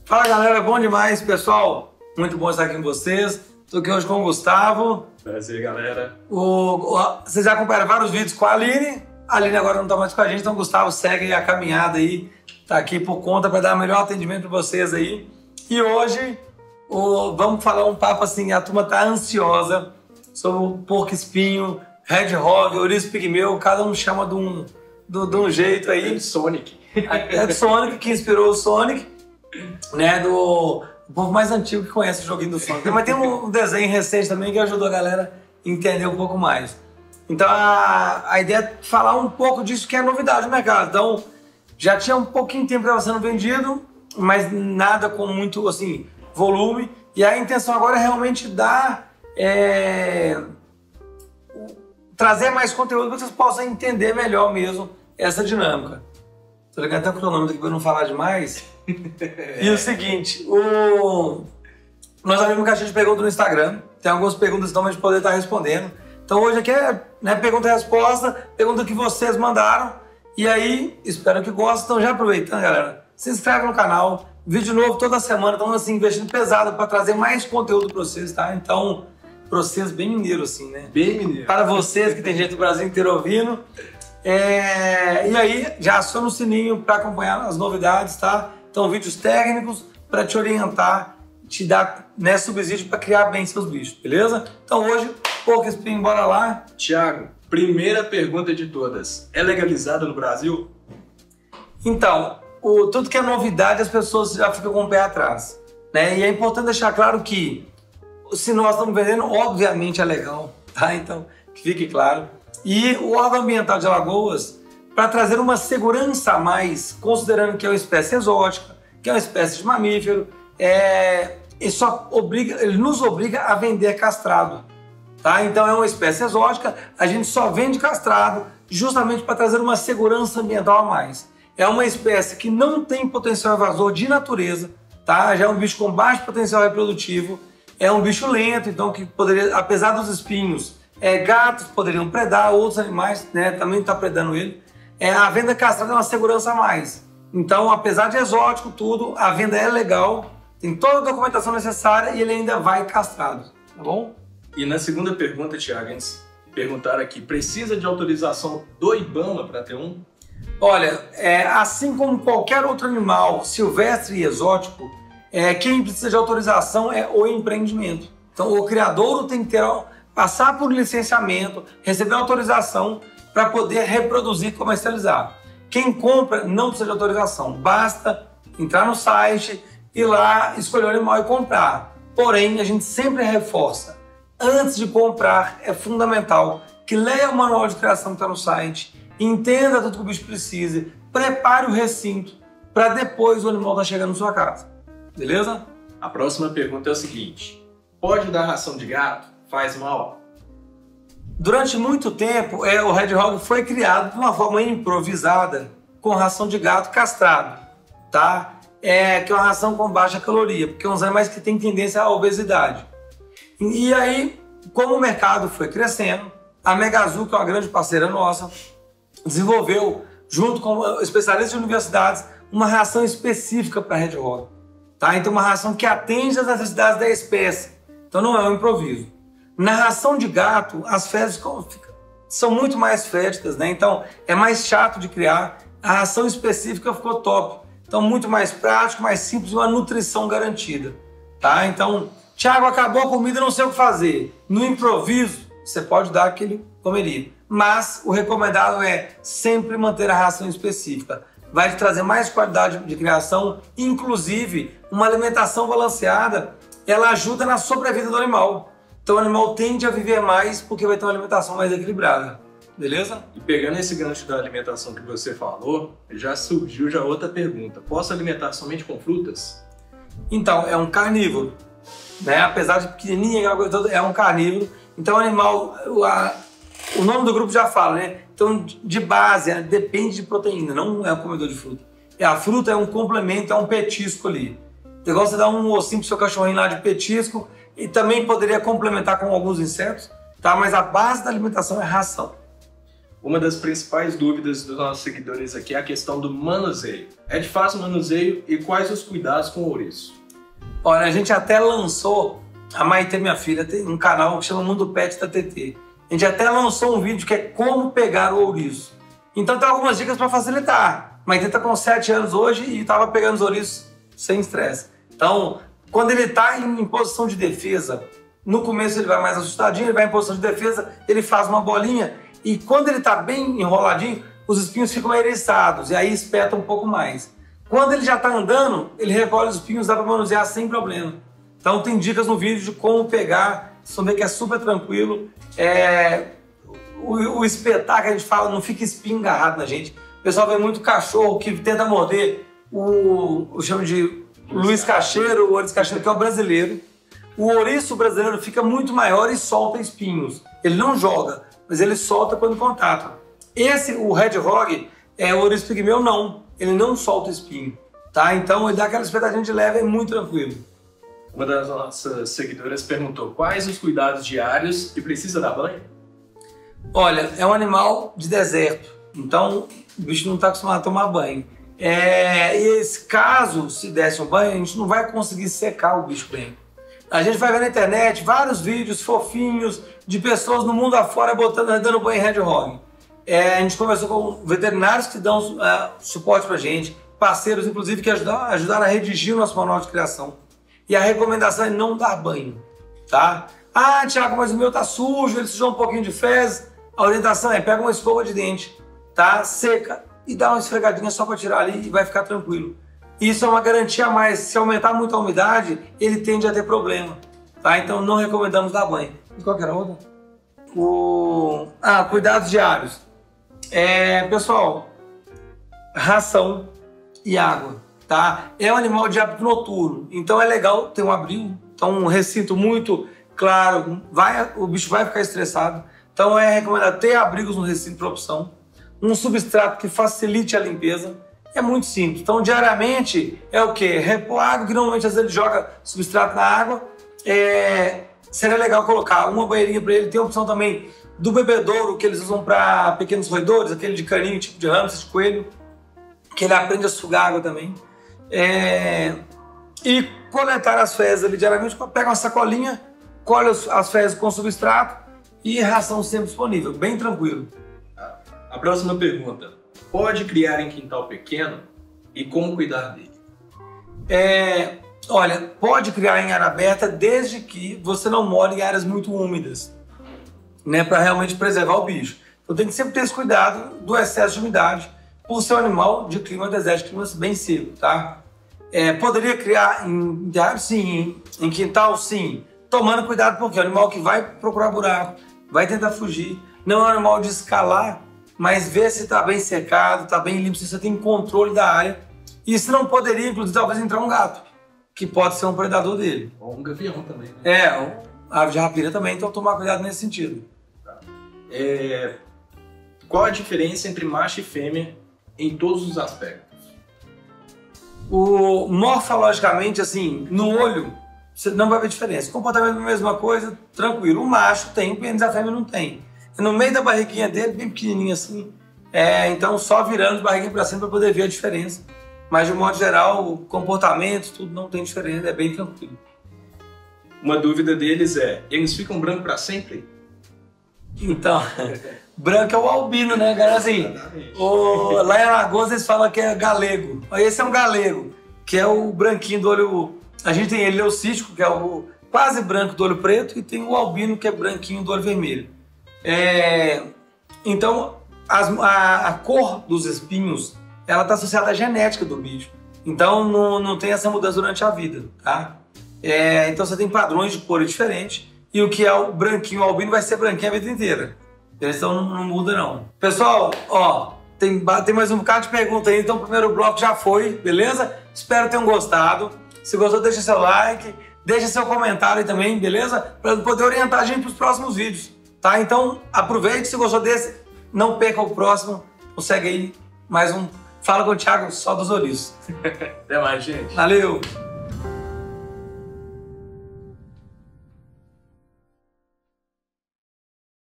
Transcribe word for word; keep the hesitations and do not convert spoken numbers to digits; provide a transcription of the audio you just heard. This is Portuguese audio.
Fala galera, bom demais, pessoal. Muito bom estar aqui com vocês. Estou aqui hoje com o Gustavo. Prazer, galera. O, o, vocês já acompanharam vários vídeos com a Aline. A Aline agora não está mais com a gente, então o Gustavo segue a caminhada aí. Está aqui por conta para dar o melhor atendimento para vocês aí. E hoje o, vamos falar um papo assim, a turma está ansiosa sobre o porco espinho, Red Hog, ouriço pigmeu, cada um chama de um, de, de um jeito aí. É Sonic. É do Sonic, que inspirou o Sonic, né, do o povo mais antigo que conhece o joguinho do Sonic. Mas tem um desenho recente também que ajudou a galera a entender um pouco mais. Então a, a ideia é falar um pouco disso que é novidade no mercado. Então já tinha um pouquinho de tempo que estava sendo vendido, mas nada com muito assim, volume. E a intenção agora é realmente dar... É, trazer mais conteúdo para que vocês possam entender melhor mesmo essa dinâmica. Tô ligando até o cronômetro aqui para não falar demais. E o seguinte, o... nós abrimos uma caixinha de perguntas no Instagram. Tem algumas perguntas então a gente poder estar respondendo. Então hoje aqui é, né, pergunta e resposta, pergunta que vocês mandaram. E aí, espero que gostem. Então já aproveitando, galera, se inscreve no canal. Vídeo novo toda semana. Estamos assim, investindo pesado para trazer mais conteúdo para vocês, tá? Então, para vocês bem mineiro assim, né? Bem mineiro. Para vocês, que tem gente do Brasil inteiro ouvindo. É... E aí, já aciona o sininho para acompanhar as novidades, tá? Então, vídeos técnicos para te orientar, te dar, né, subsídio para criar bem seus bichos, beleza? Então hoje, porco espinho, bora lá. Thiago, primeira pergunta de todas. É legalizado no Brasil? Então, o, tudo que é novidade, as pessoas já ficam com o pé atrás, né? E é importante deixar claro que se nós estamos vendendo, obviamente é legal, tá? Então, que fique claro. E o órgão ambiental de Alagoas, para trazer uma segurança a mais, considerando que é uma espécie exótica, que é uma espécie de mamífero, é, ele, só obriga, ele nos obriga a vender castrado, tá? Então é uma espécie exótica, a gente só vende castrado justamente para trazer uma segurança ambiental a mais. É uma espécie que não tem potencial evasor de natureza, tá? Já é um bicho com baixo potencial reprodutivo, é um bicho lento, então que poderia, apesar dos espinhos, é, gatos poderiam predar, outros animais, né, também está predando ele. É, a venda castrada é uma segurança a mais. Então, apesar de exótico tudo, a venda é legal, tem toda a documentação necessária e ele ainda vai castrado, tá bom? E na segunda pergunta, Thiago, eles perguntaram aqui, precisa de autorização do IBAMA para ter um? Olha, é, assim como qualquer outro animal silvestre e exótico, é, quem precisa de autorização é o empreendimento. Então, o criador tem que ter, passar por licenciamento, receber autorização para poder reproduzir e comercializar. Quem compra não precisa de autorização, basta entrar no site, ir lá, escolher o animal e comprar. Porém, a gente sempre reforça, antes de comprar é fundamental que leia o manual de criação que está no site, entenda tudo que o bicho precisa, prepare o recinto para depois o animal estar chegando na sua casa. Beleza? A próxima pergunta é o seguinte, pode dar ração de gato? Faz mal? Durante muito tempo, é, o Red Hog foi criado de uma forma improvisada com ração de gato castrado, tá? É, que é uma ração com baixa caloria, porque é uns animais que têm tendência à obesidade. E, e aí, como o mercado foi crescendo, a Mega Azul, que é uma grande parceira nossa, desenvolveu, junto com especialistas de universidades, uma ração específica para Red Hog, tá? Então, uma ração que atende às necessidades da espécie. Então, não é um improviso. Na ração de gato, as fezes são muito mais fétidas, né? Então é mais chato de criar. A ração específica ficou top. Então muito mais prático, mais simples, uma nutrição garantida, tá? Então, Thiago, acabou a comida, não sei o que fazer. No improviso, você pode dar aquele comeria. Mas o recomendado é sempre manter a ração específica. Vai te trazer mais qualidade de criação, inclusive uma alimentação balanceada, ela ajuda na sobrevida do animal. Então o animal tende a viver mais porque vai ter uma alimentação mais equilibrada, beleza? E pegando esse gancho da alimentação que você falou, já surgiu já outra pergunta. Posso alimentar somente com frutas? Então, é um carnívoro, né? Apesar de pequenininha, é um carnívoro. Então o animal, a, o nome do grupo já fala, né? Então de base, depende de proteína, não é um comedor de fruta. A fruta é um complemento, é um petisco ali. Igual você dá um ossinho pro seu cachorrinho lá de petisco, e também poderia complementar com alguns insetos, tá? Mas a base da alimentação é ração. Uma das principais dúvidas dos nossos seguidores aqui é a questão do manuseio. É de fácil manuseio e quais os cuidados com o ouriço? Olha, a gente até lançou, a Maite, minha filha, tem um canal que chama Mundo Pet da T T. A gente até lançou um vídeo que é como pegar o ouriço. Então tem algumas dicas para facilitar. A Maite está com sete anos hoje e estava pegando os ouriços sem estresse. Então, quando ele está em, em posição de defesa, no começo ele vai mais assustadinho, ele vai em posição de defesa, ele faz uma bolinha e quando ele está bem enroladinho, os espinhos ficam eriçados e aí espeta um pouco mais. Quando ele já está andando, ele recolhe os espinhos, dá para manusear sem problema. Então tem dicas no vídeo de como pegar, vocês vão ver que é super tranquilo. É... O, o espetar que a gente fala, não fica espinho agarrado na gente. O pessoal vê muito cachorro que tenta morder o, o chamo de Luiz Cacheiro, o ouriço cacheiro, que é o brasileiro. O ouriço brasileiro fica muito maior e solta espinhos. Ele não joga, mas ele solta quando contato. Esse, o Red Hog, é o ouriço pigmeu, não. Ele não solta espinho, tá? Então ele dá aquela espetadinha de leve, é muito tranquilo. Uma das nossas seguidoras perguntou quais os cuidados diários e precisa dar banho? Olha, é um animal de deserto, então o bicho não está acostumado a tomar banho. É, e esse caso, se desse um banho, a gente não vai conseguir secar o bicho bem. A gente vai ver na internet vários vídeos fofinhos de pessoas no mundo afora botando, dando banho em Red Hog. É, a gente conversou com veterinários que dão uh, suporte pra gente, parceiros inclusive que ajudaram, ajudaram a redigir o nosso manual de criação. E a recomendação é não dar banho, tá? Ah, Thiago, mas o meu tá sujo, ele sujou um pouquinho de fezes. A orientação é pega uma escova de dente, tá? Seca e dá uma esfregadinha só para tirar ali e vai ficar tranquilo. Isso é uma garantia a mais. Se aumentar muito a umidade, ele tende a ter problema, tá? Então não recomendamos dar banho. E qual que era a outra? O... Ah, cuidados diários. É, pessoal, ração e água, tá? É um animal de hábito noturno, então é legal ter um abrigo, então um recinto muito claro, vai, o bicho vai ficar estressado. Então é recomendado ter abrigos no recinto por opção, um substrato que facilite a limpeza, é muito simples. Então diariamente é o que? Repor água, que normalmente às vezes ele joga substrato na água, é, seria legal colocar uma banheirinha para ele, tem a opção também do bebedouro que eles usam para pequenos roedores, aquele de caninho, tipo de hamster, de coelho, que ele aprende a sugar água também. É, e coletar as fezes ali diariamente, pega uma sacolinha, colhe as fezes com substrato, e ração sempre disponível, bem tranquilo. A próxima pergunta. Pode criar em quintal pequeno e como cuidar dele? É, olha, pode criar em área aberta desde que você não more em áreas muito úmidas, né, para realmente preservar o bicho. Então tem que sempre ter esse cuidado do excesso de umidade por ser um animal de clima desértico, clima bem seco, tá? É, poderia criar em área, sim, em quintal, sim, tomando cuidado porque é um animal que vai procurar buraco, vai tentar fugir, não é um animal de escalar, mas ver se está bem secado, está bem limpo, se você tem controle da área. E se não poderia, inclusive, talvez entrar um gato, que pode ser um predador dele. Ou um gavião também, né? É, a ave de rapina também, então tomar cuidado nesse sentido. Tá. É... Qual a diferença entre macho e fêmea em todos os aspectos? O, morfologicamente, assim, no olho, você não vai ver diferença. O comportamento é a mesma coisa, tranquilo. O macho tem, o pênis, a fêmea não tem. No meio da barriguinha dele, bem pequenininho assim. É, então, só virando de barriguinha para cima para poder ver a diferença. Mas, de um modo geral, o comportamento, tudo não tem diferença, é bem tranquilo. Uma dúvida deles é, eles ficam brancos para sempre? Então, branco é o albino, né, cara? Assim, o, lá em Alagoas eles falam que é galego. Esse é um galego, que é o branquinho do olho... A gente tem ele leucístico, que é o quase branco do olho preto, e tem o albino, que é branquinho do olho vermelho. É, então, as, a, a cor dos espinhos, ela está associada à genética do bicho. Então, não, não tem essa mudança durante a vida, tá? É, então, você tem padrões de cor diferentes, e o que é o branquinho, o albino, vai ser branquinho a vida inteira. Então, não, não muda, não. Pessoal, ó, tem, tem mais um bocado de pergunta aí, então o primeiro bloco já foi, beleza? Espero que tenham gostado. Se gostou, deixa seu like, deixa seu comentário aí também, beleza? Para poder orientar a gente para os próximos vídeos, tá? Então, aproveite, se gostou desse, não perca o próximo. Consegue aí mais um Fala com o Thiago, só dos ouriços. Até mais, gente. Valeu!